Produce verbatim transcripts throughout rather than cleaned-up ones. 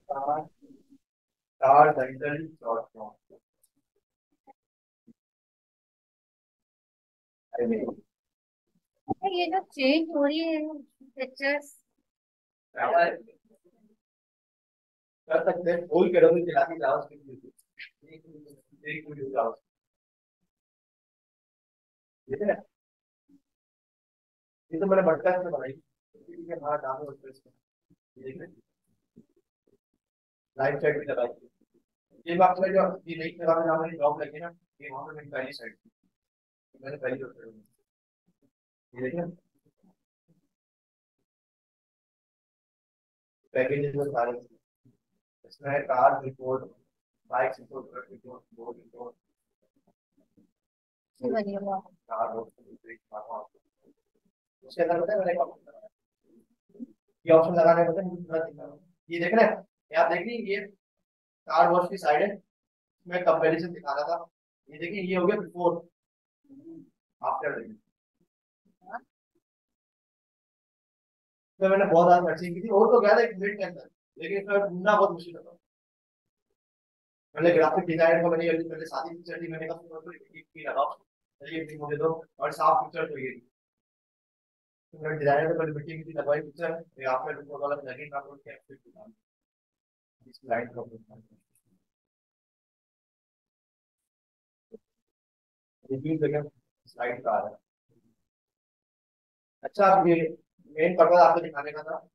चार चार दंडल चौथौन। अरे नहीं, ये जो चेंज हो रही है पिक्चर्स। क्या है? कर सकते हैं, भूल के रहो चलाती जाओ उसकी एक एक वीडियो जाओ। ठीक है, ये तो मैंने भटका से बनाई। ठीक है, हाँ डालो उस पे इसको। ये देखिए, लाइव चैट भी लगाई। ये बात में जो ये नई जगह में हमारी जॉब लगी ना, ये वहाँ पे मेरी पहली साइट थी। मैंने पहली जॉब करी। ये देखिए, पैकेजेस में सारे इसमें है car report, bike report, truck report, board report, बढ़िया बात। Car road. उसके अंदर पता है मैंने क्या ऑप्शन लगाया? ये ऑप्शन लगाने पता है मुझे पूरा दिखा रहा हूँ। ये देख रहे हैं, ये आप देख रही हैं, ये कार वॉश की साइड है। मैं कंपैरिजन दिखा रहा था। ये देखिए, ये हो गया बिफोर आफ्टर देखिए। तो मैंने बहुत ज्यादा सर्चिंग की थी और तो क्या था एक मिनट के अंदर, लेकिन इसमें ढूंढना बहुत मुश्किल था। मैंने ग्राफिक डिजाइनर को मैंने ये पहले सादी पिक्चर दी, मैंने कहा तुम तो एक की लगाओ, चलिए एक मुझे दो और साफ पिक्चर चाहिए। तो मैंने डिजाइनर को पहले मिट्टी की लगवाई पिक्चर, फिर आपने तुमको वाला लगेगा आप लोग क्या इस लाइट का रिव्यू जगह स्लाइड का आ रहा है। अच्छा, आप ये मेन पर्पज आपको दिखाने का था।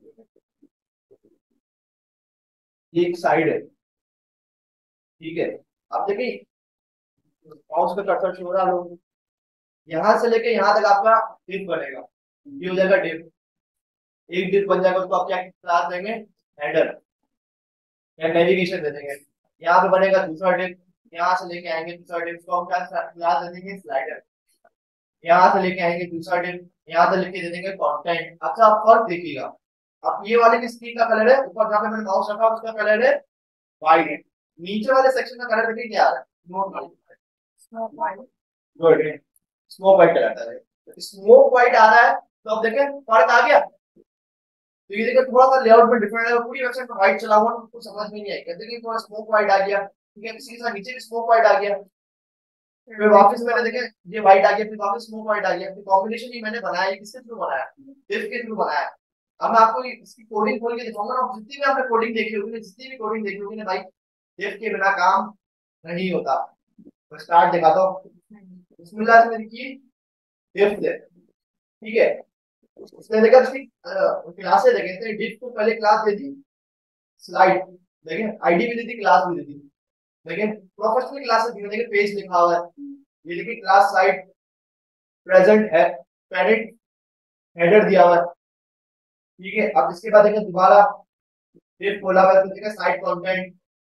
ये एक साइड है, ठीक है। आप देखिए, माउस का कर्सर शो हो रहा है, यहाँ से लेके यहाँ तक आपका डिप बनेगा। ये हो जाएगा डिप। एक डिप बन जाएगा, उसको आप क्या क्लास देंगे? हेडर या नेविगेशन दे देंगे। यहाँ पे बनेगा दूसरा डिप, यहाँ से लेके आएंगे दूसरा डिप, उसको हम क्या क्लास दे देंगे? स्लाइडर। यहाँ से लेके आएंगे दूसरा डिप, यहाँ से लेके दे देंगे कंटेंट। अच्छा, आप फर्क देखिएगा। अब ये वाले की स्क्रीन का कलर है, ऊपर जहाँ पे मैंने माउस रखा उसका कलर है वाइट। नीचे वाले सेक्शन का कलर देखिए क्या आ रहा है? Note white. Good, smoke white colour है। स्मोक वाइट आ रहा है, तो अब देखें फर्क आ गया। तो ये देखिए थोड़ा सा लेआउट में डिफरेंट है, पूरी वेबसाइट पर व्हाइट चला हुआ तो समझ में नहीं आएगा। देखिए थोड़ा स्मोक व्हाइट आ गया, ठीक है, इसी के साथ नीचे भी स्मोक व्हाइट आ गया। फिर वापस मैंने देखे ये व्हाइट आ गया, फिर वापस स्मोक व्हाइट आ गया। फिर कॉम्बिनेशन ही मैंने बनाया, ये किसके थ्रू बनाया? दिफ के थ्रू बनाया। अब मैं आपको इसकी कोडिंग खोल के दिखाऊंगा ना, जितनी भी आपने कोडिंग देखी होगी ना, जितनी भी कोडिंग देखी होगी ना भाई, दिफ के बिना काम नहीं होता। मैं स्टार्ट दिखाता हूँ। बिस्मिल्लाह से देखिए, दिफ से, ठीक है। उसने देखा उसकी क्लासेस देखे थे, डिफ को पहले क्लास दे दी स्लाइड, देखें आईडी भी दी थी, क्लास भी दी थी। लेकिन प्रोफेशनल क्लासेस दी, देखिए पेज लिखा हुआ है। ये देखिए क्लास साइट प्रेजेंट है, क्रेडिट हेडर दिया हुआ है, ठीक है। अब इसके बाद देखिए दोबारा डिफ खोला हुआ है, तो देखिए site content,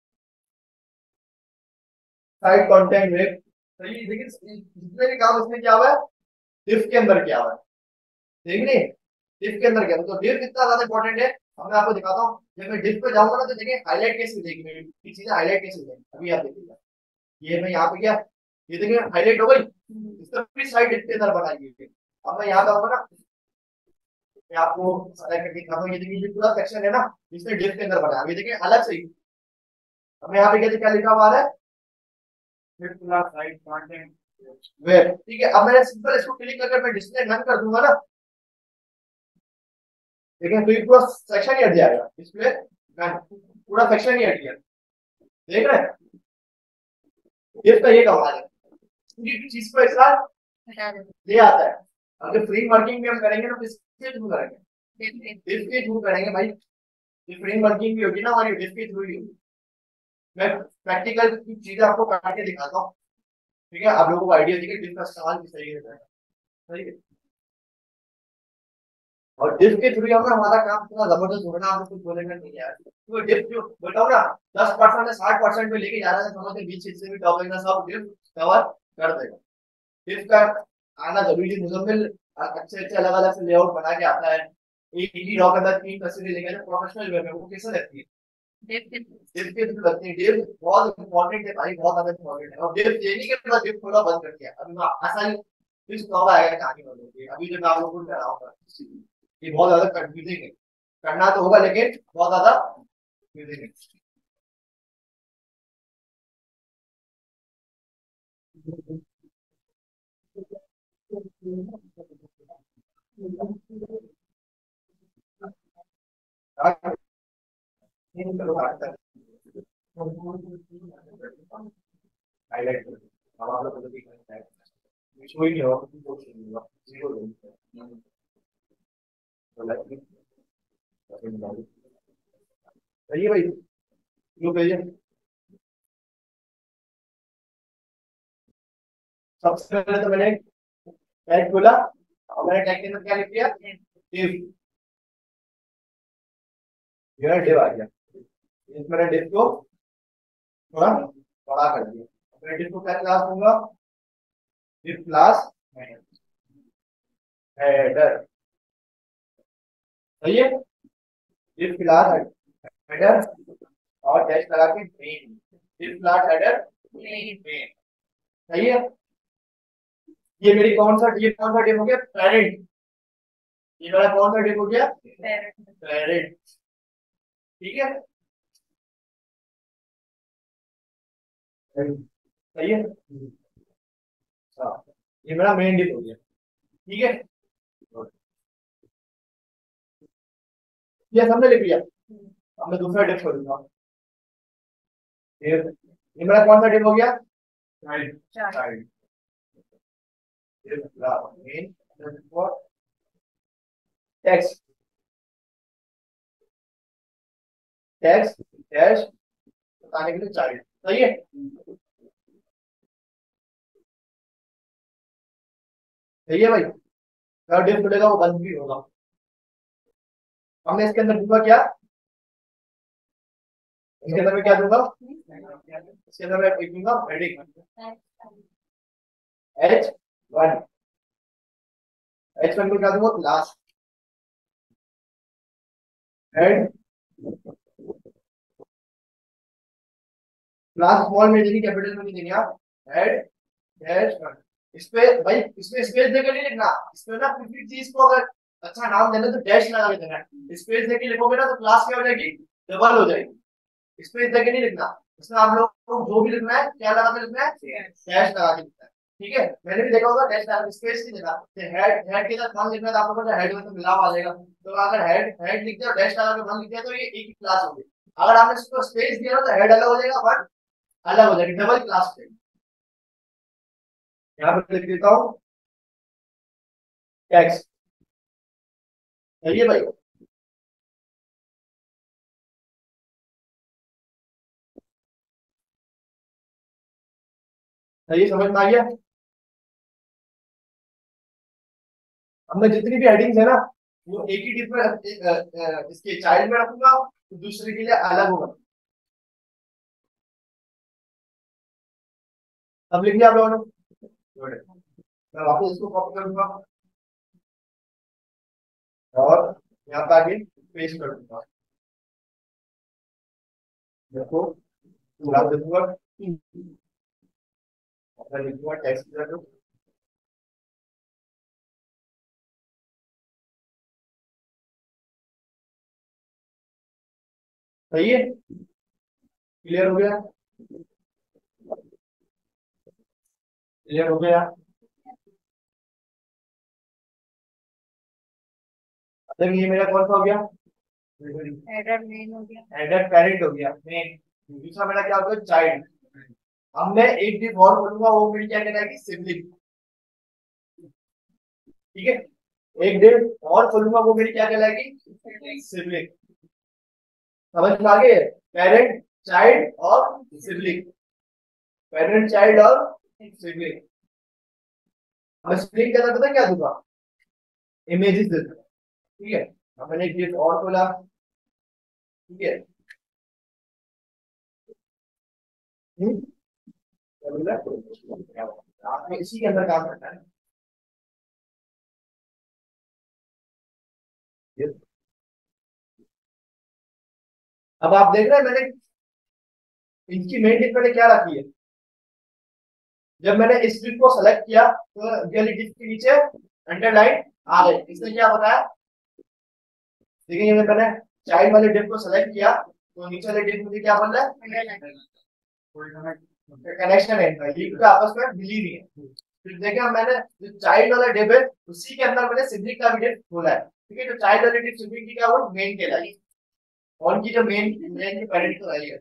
site content web. तो ये देखिए जितने भी काम इसमें किया हुआ है डिफ के अंदर किया हुआ है, ठीक नहीं? डिफ के अंदर किया हुआ है। तो डिफ इतना ज्यादा इंपॉर्टेंट है। अब मैं आपको दिखाता हूँ, जब मैं डिफ पे जाऊंगा ना तो देखिए हाईलाइट कैसे हो जाएगी मेरी ये चीजें, हाईलाइट कैसे हो जाएगी अभी आप देखिएगा। ये मैं यहाँ पे गया, ये देखिए हाईलाइट हो गई, इसका पूरी साइड डिफ के अंदर बनाई गई है। अब मैं यहाँ पे आऊंगा ना, मैं आपको सेलेक्ट करके दिखाता हूँ। ये देखिए ये पूरा सेक्शन है ना, इसने डिफ के अंदर बनाया, ये देखिए अलग से ही। अब मैं यहाँ पे क्या क्या लिखा हुआ है? वेब, ठीक है। अब मैंने सिंपल इसको क्लिक करके मैं डिस्प्ले रन कर दूंगा ना, देखिए तो ये पूरा सेक्शन ही हट जाएगा, डिस्प्ले रन, पूरा सेक्शन ही हट गया। देख रहे हैं, ये इसका ये कमाल है, पूरी चीज को एक साथ ले आता है। अगर फ्री वर्किंग भी हम करेंगे ना तो इसके थ्रू करेंगे, इसके थ्रू करेंगे भाई। ये फ्री वर्किंग भी होगी ना हमारी, इसके थ्रू ही होगी। मैं प्रैक्टिकल की चीजें आपको करके दिखाता हूँ, ठीक है। आप लोगों को आइडिया देगा डिस्क का इस्तेमाल किस तरीके से करना है, ठीक है। और डिस्क के थ्रू हमें हमारा काम पूरा जबरदस्त होगा ना, आपको कुछ बोलेंगे नहीं यार, तो डिस्क जो बताओ ना, दस परसेंट या साठ परसेंट में लेके जा रहा है, समझ के बीच हिस्से भी टॉपिक ना सब डिस्क कवर कर देगा। डिस्क का आना जरूरी है। मुजम्मिल अच्छे अच्छे अलग अलग से लेआउट बना के आता है, एक ही डॉक अंदर तीन तस्वीरें लेके जो प्रोफेशनल वेब है वो कैसे लगती है? डिस्क के थ्रू लगती है। डिस्क बहुत इंपॉर्टेंट है भाई, बहुत ज्यादा इंपॉर्टेंट है। और डिस्क ये नहीं कि पूरा डिस्क खोला बंद कर दिया, अभी मैं आसानी डिस्क कब आएगा कहानी बंद होगी, अभी जो मैं आप लोगों को कराऊंगा। ये बहुत ज्यादा कंफ्यूजिंग है, करना तो होगा लेकिन बहुत ज्यादा हाईलाइट हमारा तो दिख रहा है कोई नहीं होगा कुछ नहीं होगा जीरो सही है भाई क्यों भेजे सबसे पहले तो मैंने टैग खोला और मैंने टैग के अंदर क्या लिख दिया div यह div आ गया इस मैंने div को थोड़ा बड़ा कर दिया मैं div को क्या क्लास दूंगा div क्लास हेडर सही है div क्लास हेडर और डैश लगा के main div class header main सही है ये मेरी कौन सा ये कौन सा div हो गया पेरेंट ये मेरा कौन सा div हो गया पेरेंट ठीक है सही है हाँ ये मेरा मेन div हो गया ठीक है ये हमने लिख लिया अब मैं दूसरा div खोलूंगा ये ये मेरा कौन सा div हो गया child child main text text dash बताने के लिए चाइल्ड सही है सही है भाई थर्ड डिव खुलेगा वो बंद भी होगा हमने इसके अंदर दूंगा क्या इसके अंदर मैं क्या दूंगा इसके अंदर मैं एक दूंगा heading H one H one को क्या दूंगा क्लास हेड क्लास स्मॉल में देंगे कैपिटल में नहीं देंगे आप हेड डैश वन इस पे भाई इसमें स्पेस देकर नहीं लिखना इसमें ना किसी चीज को अगर अच्छा नाम देना तो डैश लगा के देना स्पेस देके लिखोगे ना तो क्लास क्या हो जाएगी डबल हो जाएगी स्पेस देके नहीं लिखना इसमें आप लोग को जो भी लिखना है क्या लगा के लिखना है डैश लगा के लिखना है ठीक है मैंने भी देखा होगा डैश लगा स्पेस नहीं देना हेड हेड के साथ वन लिखना है तो आपको पता है हेड में तो मिलाव आ जाएगा तो अगर हेड हेड लिख दिया डैश लगा के वन लिख दिया तो ये एक ही क्लास होगी अगर आपने इसको स्पेस दिया ना तो हेड अलग हो जाएगा वन अलग हो जाएगी डबल क्लास हो जाएगी यहाँ पर लिख देता हूँ टेक्स्ट सही है भाई सही समझ में आ गया अब मैं जितनी भी हेडिंग्स है ना वो एक ही डिफ में इसके चाइल्ड में रखूंगा तो दूसरे के लिए अलग होगा अब लिख लिया आप लोगों ने मैं वापस इसको कॉपी करूंगा और यहाँ पे आगे पेस्ट कर दूंगा देखो पूरा देखूंगा मैं लिखूंगा टेक्स्ट कर सही है क्लियर हो गया क्लियर हो गया अब ये मेरा कौन सा हो गया हेडर मेन हो गया हेडर पेरेंट हो गया मेन दूसरा मेरा क्या होगा चाइल्ड अब मैं एक डिव और बोलूंगा वो मेरी क्या कहलाएगी सिबलिंग ठीक है एक डिव और खोलूंगा वो मेरी क्या कहलाएगी सिबलिंग समझ में आ गए पेरेंट चाइल्ड और सिबलिंग पेरेंट चाइल्ड और सिबलिंग अब सिबलिंग के अंदर पता क्या दूंगा इमेजेस दे दूंगा ठीक है अब मैंने एक डिव और खोला ठीक है आपने इसी के अंदर काम करना है अब आप देख रहे हैं मैंने इनकी मेन डिफ मैंने क्या रखी है जब मैंने इस डिफ को सेलेक्ट किया तो रियली डिफ के नीचे अंडरलाइन आ गई इसने क्या बताया देखिए मैंने चाइल्ड वाले डिफ को सेलेक्ट किया तो नीचे वाले डिप मुझे क्या बन रहा है, कनेक्शन है इनका, ये तो आपस में मिली नहीं है। फिर देखिए मैंने जो चाइल्ड वाला डिप है उसी के अंदर मैंने सिबलिंग का भी डिप खोला है, ठीक है। तो चाइल्ड वाली डिप सिबलिंग की क्या वो मेन कहलाई, और उनकी जो मेन मेन की पेरेंट तो है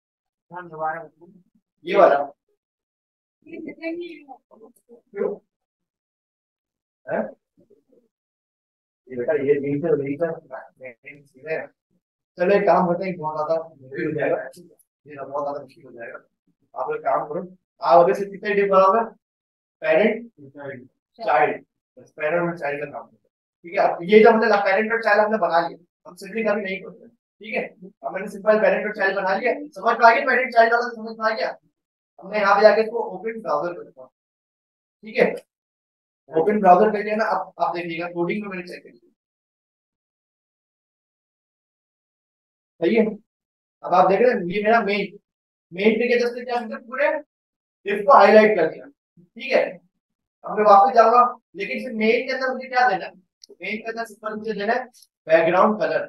ये वाला है। ये बेटा ये बीच है बीच है। चलो एक काम करते हैं, बहुत ज्यादा मुश्किल हो जाएगा, ये ना बहुत ज्यादा मुश्किल हो जाएगा। आप एक काम करो, आप अभी से कितने डिप बनाओगे, पेरेंट चाइल्ड, बस पेरेंट और चाइल्ड का काम, ठीक है। अब ये जो हमने पेरेंट और चाइल्ड हमने बना लिया, हम सिबलिंग अभी नहीं करते, ठीक है। अब मैंने सिंपल पेरेंट और चाइल्ड बना लिया, समझ में आ गया, पेरेंट चाइल्ड वाला समझ में आ गया। हमने यहाँ पे जाके इसको ओपन ब्राउजर करता, ठीक है। ओपन ब्राउजर कर लिया ना, अब आप देखिएगा कोडिंग में मैंने चेक कर लिया, सही है। अब आप देख रहे हैं ये मेरा मेन मेन ट्री के जस्ट क्या हमने पूरे डिफ को हाईलाइट कर दिया, ठीक है। अब मैं वापस जाऊंगा, लेकिन फिर मेन के अंदर मुझे क्या देना है, मेन के अंदर सिंपल मुझे देना है बैकग्राउंड कलर।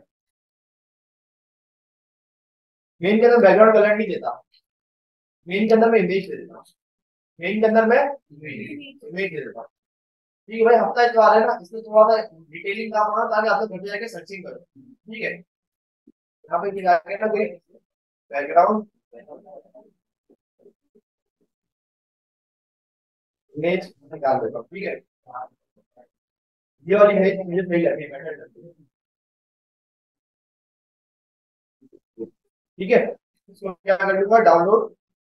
मेन के अंदर बैकग्राउंड कलर नहीं देता, मेन के अंदर मैं इमेज दे देता हूँ, मेन के अंदर मैं इमेज दे देता हूँ, ठीक है भाई। हफ्ता इतवार है ना, इसमें थोड़ा सा डिटेलिंग काम होना ताकि आप लोग घर जाके सर्चिंग करो, ठीक है। यहाँ पे जाके ना कोई बैकग्राउंड इमेज निकाल देता हूँ, ठीक है। ये वाली इमेज मुझे सही लगी है, ठीक है। इसको क्या कर लूंगा, डाउनलोड,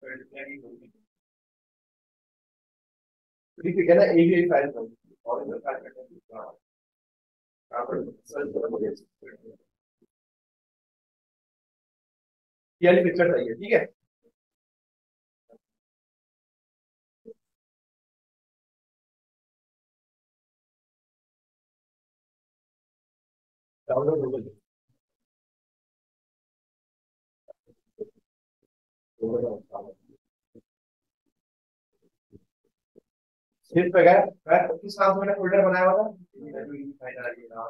ठीक है ना, एक ही फाइल कर और इधर फाइल कर ये वाली पिक्चर चाहिए, ठीक है। डाउनलोड हो गई, सिर्फ पे गए, मैं किस नाम से मैंने फोल्डर बनाया हुआ था,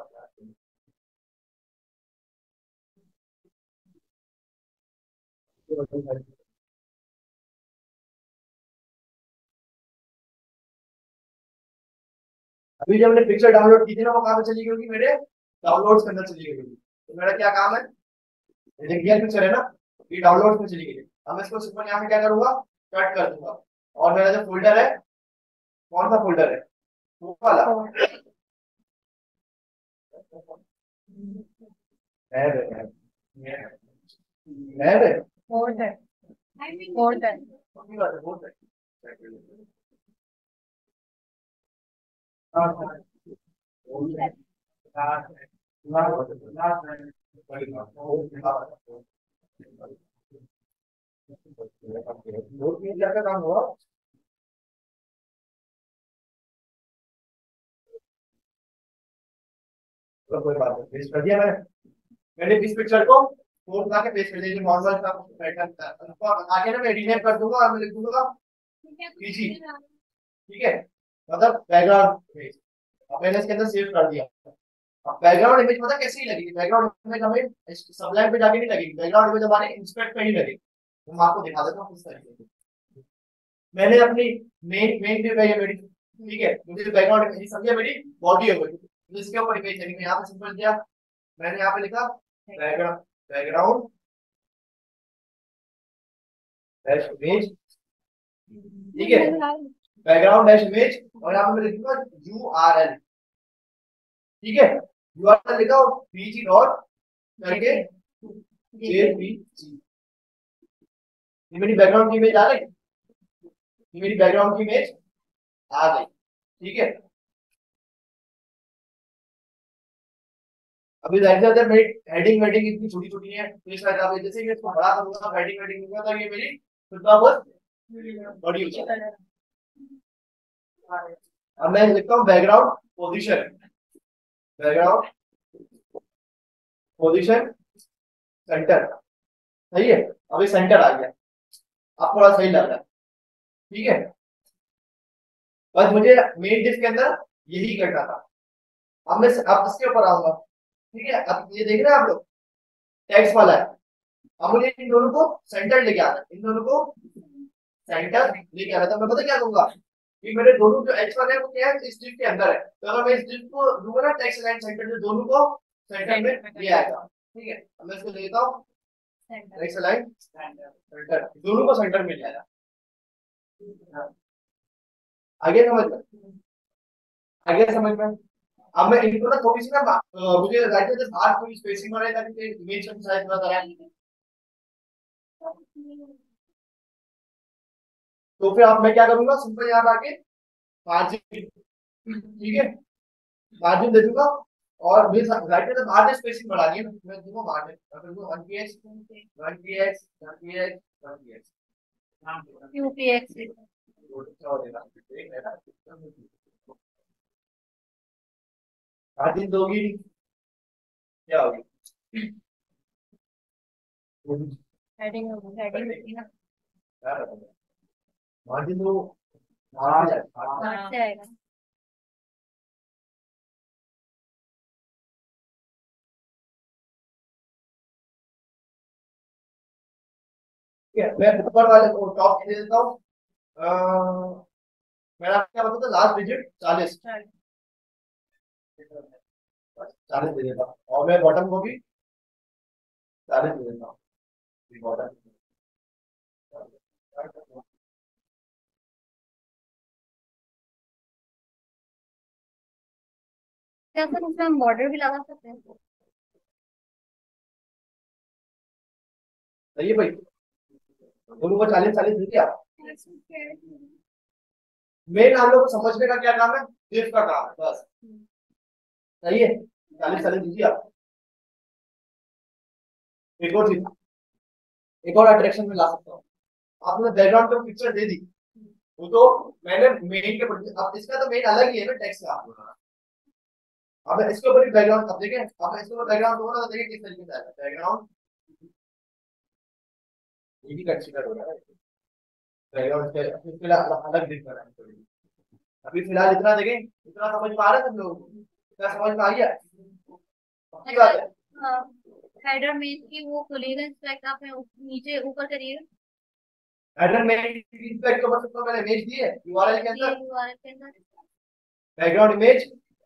अभी जब मैंने पिक्चर डाउनलोड की थी ना, वो कहाँ पे चली गई होगी, मेरे डाउनलोड्स के अंदर चली गई होगी। तो मेरा क्या काम है, रियल पिक्चर है ना, ये डाउनलोड्स में चली गई। अब मैं इसको सिंपल यहाँ पे क्या करूंगा, कट कर दूंगा, और मेरा जो फोल्डर है, कौन सा फोल्डर है, वो वाला है है है है more than more than का काम हुआ, तो कोई बात नहीं, पेस्ट कर दिया मैंने। मैंने इस पिक्चर को फोर बना के पेस्ट कर दिया, नॉर्मल का पैटर्न था, उसको आगे ना मैं रीनेम कर दूंगा और मैं लिख दूंगा पीजी, ठीक है, मतलब बैकग्राउंड इमेज। अब मैंने इसके अंदर सेव कर दिया। अब बैकग्राउंड इमेज पता कैसी लगेगी, बैकग्राउंड इमेज हमें सबलाइन पे जाके नहीं लगेगी, बैकग्राउंड इमेज हमारे इंस्पेक्ट पे ही लगेगी। तो मैं आपको दिखा देता हूँ किस तरीके से। मैंने अपनी मेन मेन पे है मेरी, ठीक है, मुझे बैकग्राउंड इमेज समझिए मेरी बॉडी हो गई, तो इसके ऊपर इमेज है, यहाँ पे सिंपल किया, मैंने यहाँ पे लिखा बैकग्राउंड बैकग्राउंड डैश इमेज, ठीक है, बैकग्राउंड डैश इमेज, और यहाँ पे मैं लिखूंगा यूआरएल, ठीक है। यूआरएल लिखा और पीजी डॉट करके जेपीजी, ये मेरी बैकग्राउंड की इमेज आ गई, ये मेरी बैकग्राउंड की इमेज आ गई, ठीक है। अभी ज्यादा मेरी हेडिंग वेडिंग इतनी छोटी छोटी है, तो इस तरह जैसे मैं इसको बड़ा करूंगा, हेडिंग वेडिंग दूंगा, तो ये मेरी खुद का बहुत बड़ी हो जाएगी। अब मैं लिखता हूँ background position, background position centre, सही है। अभी सेंटर आ गया, आप थोड़ा सही लग रहा है, ठीक है। बस मुझे मेन डिस्क के अंदर यही करना था। अब मैं अब इसके ऊपर आऊंगा, ठीक है। अब ये देख रहे हैं आप लोग, टेक्स्ट वाला है, अब मुझे इन दोनों को सेंटर लेके आना है, इन दोनों को सेंटर लेके आना है। तो मैं पता क्या करूंगा कि मेरे दोनों जो एच वन है वो क्या है, इस डिस्क के अंदर है। तो अगर मैं इस डिस्क को दूंगा ना टेक्स्ट लाइन सेंटर, जो दोनों को सेंटर में ले आएगा। ठीक है, अब मैं इसको लेता हूँ टेक्स्ट लाइन सेंटर, दोनों को सेंटर में ले आएगा। आगे समझ में, आगे समझ में। अब मैं इनको ना थोड़ी सी ना अ, मुझे राइट में बाहर थोड़ी स्पेसिंग बनाए ताकि इमेज का साइज थोड़ा सा आए। तो फिर अब मैं क्या करूंगा, सिंपल यहाँ पे आके मार्जिन, ठीक है, मार्जिन दे दूंगा। और मुझे राइट में बाहर से स्पेसिंग बढ़ानी है, मैं दूंगा मार्जिन, मैं दूंगा one px one px one px one px यूपीएक्स मार्जिन दोगी क्या होगी, हेडिंग हेडिंग होगी ना, मार्जिन तो हाँ कहाँ से आएगा? ठीक है, मैं ऊपर वाले को टॉप दे देता हूँ। अ, मेरा क्या बताता लास्ट डिजिट चालीस, चालीस दे देता हूँ, और मैं बॉटम को भी चालीस दे देता हूँ बॉटम। क्या सर उसमें हम बॉर्डर भी लगा सकते हैं? सही है भाई, दोनों को चालीस चालीस दे दिया। मेन हम लोग को समझने का क्या काम है, दिफ का काम है बस। सही है, चालीस चालीस दीजिए आप। एक और चीज, एक और अट्रैक्शन में ला सकता हूँ। आपने बैकग्राउंड पे पिक्चर दे दी, वो तो मैंने मेन के ऊपर, अब इसका तो मेन अलग ही है ना टेक्स्ट का। अब इसके ऊपर भी बैकग्राउंड, अब देखें, अब इसके ऊपर बैकग्राउंड होगा तो देखिए किस तरीके से आएगा बैकग्राउंड, ये भी कंसीडर हो रहा है बैकग्राउंड से इसके अलग दिख रहा है। अभी फिलहाल इतना देखें, इतना समझ पा रहे हैं सब लोग, इतना समझ में आ गया, पक्की बात है। हाँ, हेडर मेन की वो खुलेगा, इंस्पेक्ट आपने ऊ- नीचे ऊपर करिएगा, हेडर में इंस्पेक्ट को सबसे पहले इमेज दी है यूआरएल के ये अंदर, यूआरएल के अंदर बैकग्राउंड इमेज।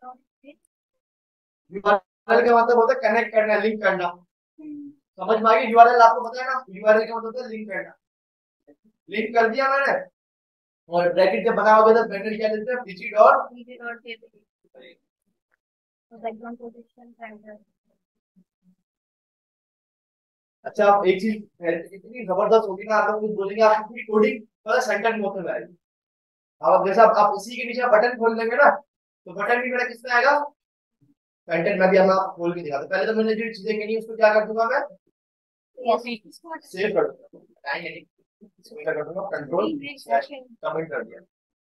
यूआरएल का मतलब होता है कनेक्ट करना, लिंक करना। समझ में आ गई, यूआरएल आपको पता है ना, यूआरएल का मतलब होता है लिंक करना। लिंक कर दिया मैंने, और ब्रैकेट जब बना होगा तो ब्रैकेट क्या देते हैं, पीछे डॉट। नीचे डॉट के बैकग्राउंड पोजीशन सेंटर। अच्छा, आप एक चीज इतनी जबरदस्त होगी ना, आप लोग कुछ बोलेंगे आपकी पूरी कोडिंग मतलब सेंटर में होकर आएगी। अब जैसे आप, आप इसी के नीचे बटन खोल लेंगे ना, तो बटन भी मेरा किसमें आएगा, कंटेंट में भी। हम आप खोल के दिखाते, पहले तो मैंने जो चीजें कही उसको क्या कर दूंगा मैं, सेव कर दूंगा, बताएंगे नहीं, इसको क्या कर दूंगा, कंट्रोल कमेंट कर दिया।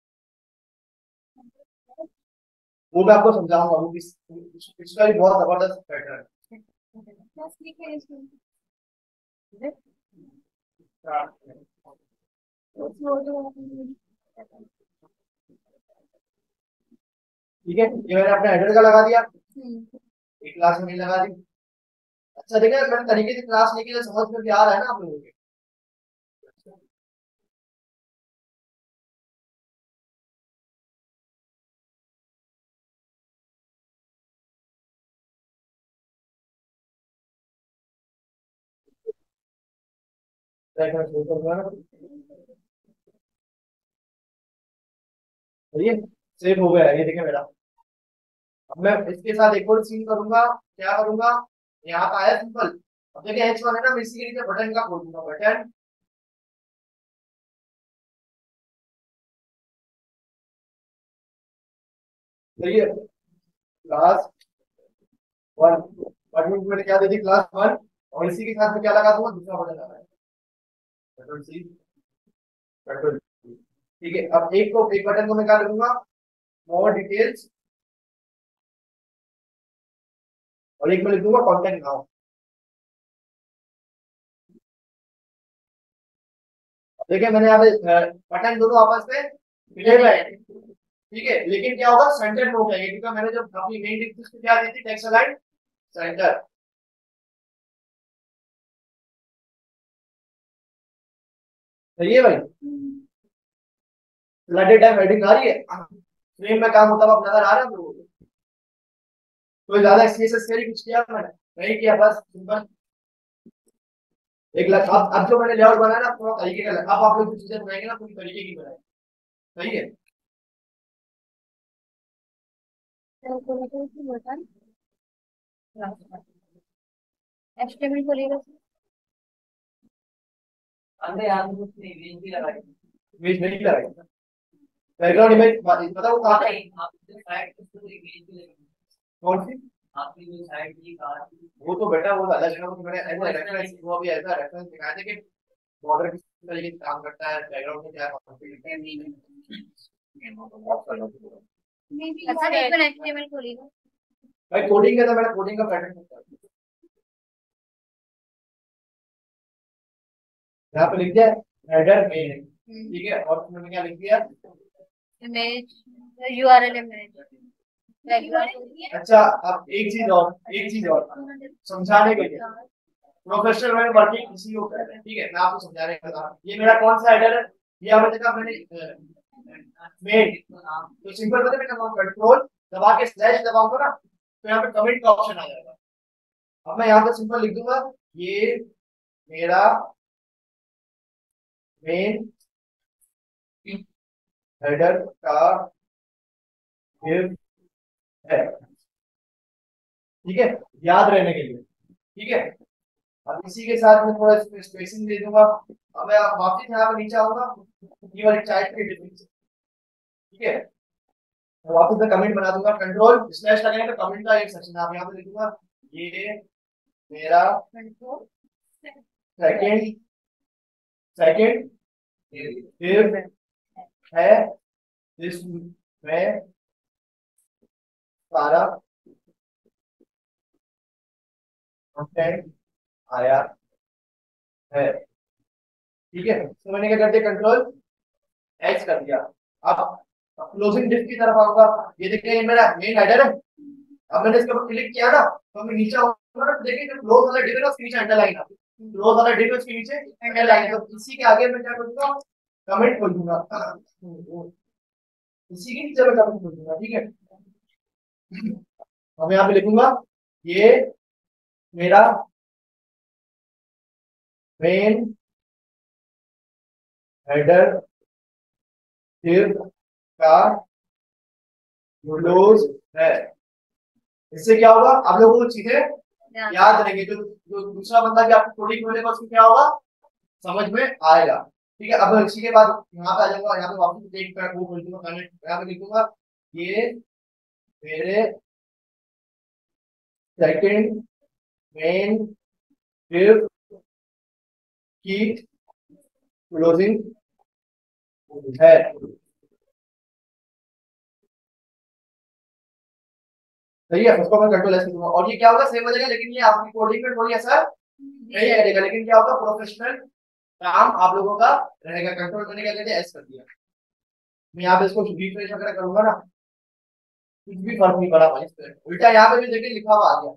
वो मैं आपको समझाऊंगा, वो किस इसका भी बहुत जबरदस्त पैटर्न है। ठीक है, ये मैंने अपने हेडर का लगा दिया, एक क्लास में नहीं लगा दी। अच्छा देखिए, मैंने तरीके से क्लास लेके जो समझ में भी आ रहा है ना आप लोगों के। ये सेव हो गया है, ये देखिए मेरा। अब मैं इसके साथ एक और सीन करूंगा, क्या करूंगा, यहाँ पे आया सिंपल। अब देखिए एच वन है ना, मैं इसी के नीचे बटन का खोल दूंगा, बटन। देखिए क्लास वन, बटन में मैंने क्या दे दी, क्लास वन। और इसी के साथ में क्या लगा दूंगा, दूसरा बटन लगा है, कंट्रोल सी, कंट्रोल। ठीक है, अब एक को, एक बटन को मैं क्या लूंगा, मोर डिटेल्स, और एक में लिख दूंगा कॉन्टेंट नाउ। देखिए मैंने यहाँ पे बटन दोनों आपस में मिले हुए हैं, ठीक है, लेकिन क्या होगा, सेंटर में हो जाएगा, क्योंकि मैंने जब अपनी मेन डिस्क क्या दी थी, टेक्स्ट अलाइन सेंटर। सही है भाई, फ्लडेड टाइम हेडिंग आ रही है, फ्रेम में काम होता हुआ नजर आ रहा है लोगों को? कोई ज्यादा सीएसएस क्वेरी कुछ किया मैंने नहीं किया, बस सिंपल एक लाख। अब अब जो मैंने लेआउट बनाया ना पूरा तरीके का, अब आप लोग जो चीजें बनाएंगे ना पूरी तरीके की बनाएंगे, सही है। एचटीएमएल खोलिएगा। अंदर यहाँ पे कुछ नहीं, इमेज भी लगाई, इमेज नहीं लगाई, बैकग्राउंड इमेज पता वो कहाँ है? आपने साइड पे पूरी इमेज भी लगाई, कौन सी? आपकी जो साइड की कार की, वो तो बेटा वो अलग है, वो तो मैंने ऐसा रेफरेंस, वो भी ऐसा रेफरेंस दिखाया था कि बॉर्डर किस तरीके से काम करता है, बैकग्राउंड में क्या कॉन्फ़िगर अच्छा एक मिनट एचटीएमएल खोलिएगा। भाई कोडिंग के तो मैंने कोडिंग का पैटर्न बताया, यहाँ पे लिख दिया हेडर मेन, ठीक है, और मैंने क्या लिख दिया? Image URL image. अच्छा अब एक चीज और, एक चीज और समझाने के लिए, प्रोफेशनल में वर्किंग इसी को कहते हैं, ठीक है, मैं आपको समझाने का था। ये मेरा कौन सा हेडर है? ये आपने देखा मैंने मेन, तो सिंपल पता है मैं कंट्रोल दबा के स्लैश दबाऊंगा ना तो यहाँ पे कमेंट का ऑप्शन आ जाएगा। अब मैं यहाँ पे सिंपल लिख दूंगा ये मेरा मेन हेडर का div है, ठीक है, याद रहने के लिए, ठीक है। अब इसी के साथ मैं थोड़ा स्पेसिंग दे दूंगा। अब मैं वापस यहाँ पे नीचे आऊंगा, ये वाली चार्ट की डिफरेंस, ठीक है, मैं वापस मैं कमेंट बना दूंगा, कंट्रोल स्लैश लगाएंगे तो कमेंट का एक सेक्शन आप यहाँ पे लिखूंगा ये मेरा सेकंड सेकंड div है, इसमें सारा कंटेंट आया है, ठीक है। तो मैंने क्या कर दिया, कंट्रोल एक्स कर दिया। अब क्लोजिंग डिफ की तरफ आऊंगा, ये देखिए ये मेरा मेन हेडर है। अब मैंने इसके ऊपर क्लिक किया ना तो मैं नीचे आऊंगा ना, तो देखिए जो क्लोज वाला डिव है ना उसके नीचे अंडरलाइन है, क्लोज वाला डिव है उसके नीचे अंडरलाइन है, तो इसी के आगे मैं क्या करूंगा, कमेंट खोल दूंगा, इसी के नीचे मैं कमेंट खोल दूंगा, ठीक है। अब यहाँ पे लिखूंगा ये मेरा मेन हेडर div का क्लोज है। इससे क्या होगा, आप लोगों को चीजें याद रहेंगे, जो जो दूसरा बंदा भी आपको कोडिंग बोलेगा उसको क्या होगा, समझ में आएगा, ठीक है। अब इसी के बाद यहाँ पे आ जाऊंगा, यहाँ पे वापस एक पैर वो बोल दूंगा, यहाँ पे लिखूंगा ये मेरे सेकंड मेन div की क्लोजिंग है, सही है। उसको मैं कंट्रोल एस दूंगा और ये क्या होगा, सेव हो जाएगा, लेकिन ये आपकी कोडिंग में थोड़ी असर नहीं करेगा, लेकिन क्या होगा प्रोफेशनल काम आप लोगों का रहेगा। कंट्रोल मैंने क्या कर दिया, एस कर दिया। मैं यहाँ पे इसको रिफ्रेश वगैरह करूंगा ना, कुछ भी फर्क नहीं पड़ा भाई, इस पे उल्टा यहाँ पे भी देखिए लिखा हुआ आ गया,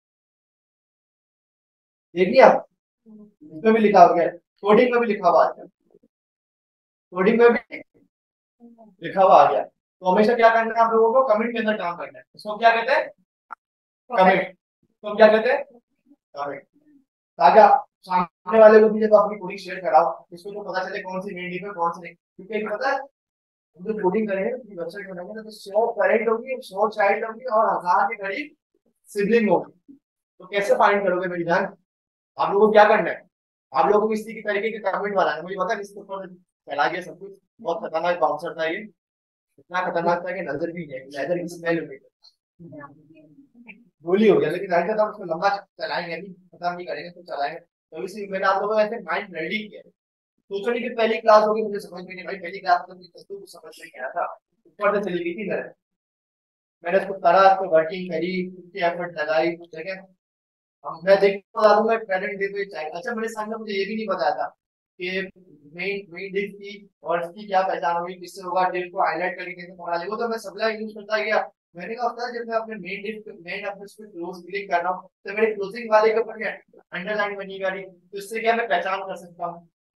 देखिए आप इसमें भी लिखा हो गया, कोडिंग में भी लिखा हुआ आ गया, कोडिंग में भी लिखा हुआ आ गया। तो हमेशा क्या करना है आप लोगों को, कमेंट के अंदर काम करना है, इसको क्या कहते हैं, कमेंट। तो क्या कहते हैं, कमेंट, ताकि आप सामने वाले को भी जब अपनी कोडिंग शेयर कराओ इसको तो पता चले कौन सी मेन डिप है कौन सी नहीं, क्योंकि पता है हम जो कोडिंग करेंगे अपनी वेबसाइट बनाएंगे ना तो सौ पेरेंट होगी, सौ चाइल्ड होगी और हजार के करीब सिबलिंग होगी, तो कैसे फाइंड करोगे मेरी जान। आप लोगों को क्या करना है, आप लोगों को इसी की तरीके के कमेंट बनाना है। मुझे पता है इसके ऊपर फैला गया सब कुछ, बहुत खतरनाक बाउंसर था ये, इतना खतरनाक था कि नजर भी नहीं, लेदर की स्मेल हो गई, गोली हो गया, लेकिन ऐसा था उसको लंबा चलाएंगे अभी खत्म नहीं करेंगे तो चलाएंगे। तो इसी मैंने आप लोगों को ऐसे माइंड रेडी किया, सोचो नहीं कि पहली क्लास होगी मुझे समझ में नहीं, भाई पहली क्लास में तो कुछ समझ नहीं आया था, ऊपर से चली गई थी मेरे, मैंने उसको करा, उसको वर्किंग करी, उसकी एफर्ट लगाई, ठीक है। अब मैं देख बता दूंगा पेरेंट डे पे चाहिए। अच्छा मेरे सामने मुझे ये भी नहीं बताया था कि मेन मेन डिव की और इसकी क्या पहचान होगी, किससे होगा, डिव को हाईलाइट करके कैसे पढ़ा ले, वो तो मैं सबला यूज करता गया। मैंने कहा होता है जब मैं अपने मेन डिव मेन अपने उस पे क्लोज क्लिक कर रहा हूँ तो मेरे क्लोजिंग वाले के ऊपर अंडरलाइन बनी गाड़ी, तो इससे क्या मैं पहचान कर सकता हूँ,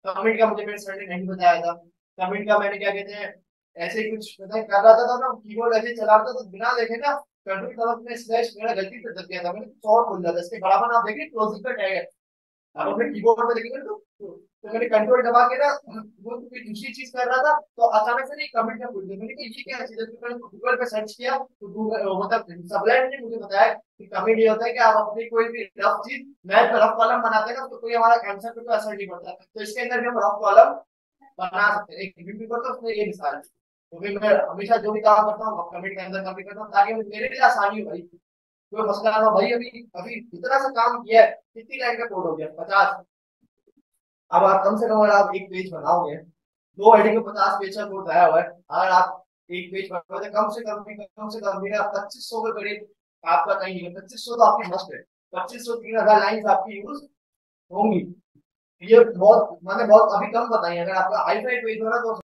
कमिट का मुझे मेरे सर ने नहीं बताया था। कमिट का मैंने क्या कहते हैं ऐसे ही कुछ पता है कर रहा था, था ना कीबोर्ड ऐसे ही चला रहा था, तो बिना देखे ना कंट्रोल दबाव में स्लैश मेरा गलती से दब गया था, मैंने कुछ और बोल दिया था। इसके बराबर आप देखिए क्लोजिंग का टैग है, आप अपने कीबोर्ड में देखेंगे तो तो तो मैंने कंट्रोल दबा के ना वो कोई दूसरी चीज कर रहा था, तो अचानक से नहीं कमेंट में भूल गया। मैंने कहा ये क्या चीज है, तो मैंने गूगल पे सर्च किया तो गूगल मतलब सबलाइन ने मुझे बताया कि कमेंट ये होता है कि आप अपनी कोई भी रफ चीज मैथ में रफ कॉलम बनाते हैं ना, तो कोई हमारा आंसर पे कोई असर नहीं पड़ता, तो इसके अंदर भी हम रफ कॉलम बना सकते हैं। एक यूट्यूब पर तो उसने ये मिसाल है। तो फिर मैं हमेशा जो भी काम करता हूँ कमेंट के अंदर कमेंट करता हूँ, ताकि मेरे लिए आसानी हो भाई, कोई मसला ना हो भाई। अभी अभी इतना सा काम किया है, कितनी लाइन का कोड हो गया, पचास। अब आप कम से कम अगर आप एक पेज बनाओगे, दो हेडिंग में पचास पेज का कोड आया हुआ है, अगर आप एक पेज बनाओगे तो कम से कम भी कम से कम भी पच्चीस सौ के करीब आपका कहीं है। पच्चीस सौ तो आपकी मस्त है, पच्चीस सौ तीन हजार लाइन आपकी यूज होंगी। ये बहुत मैंने बहुत अभी कम बताई है। अगर आपका हाई फाई पेज हो ना तो